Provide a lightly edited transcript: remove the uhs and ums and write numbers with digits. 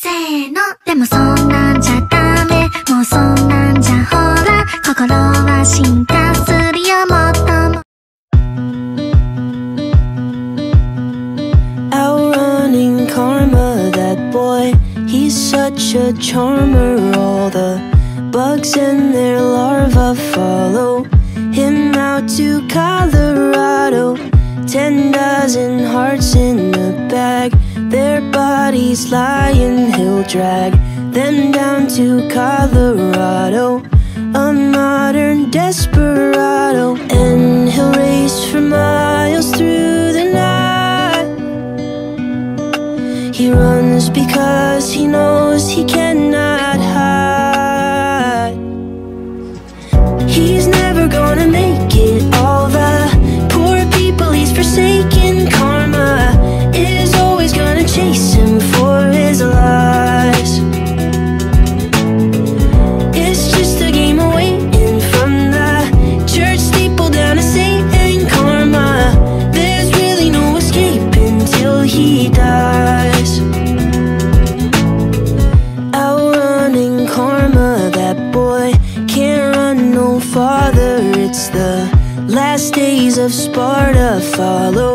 せーの。でもそんなんじゃダメ、もうそんなんじゃほら、心は進化するよもっとも。 Outrunning karma, that boy, he's such a charmer. All the bugs and their larvae follow him out to Colorado. 10 dozen hearts in a bag, their bodies lying, he'll drag them down to Colorado. A modern desperado, and he'll race for miles through the night. He runs because he knows he cannot hide. He's never gonna make it. All the poor people he's forsaken. Karma is always gonna chase him for his lies. It's just a game of waiting from the church steeple down to Satan. Karma, there's really no escape until he dies. Outrunning karma, that boy can't run no farther. It's the last days of Sparta follow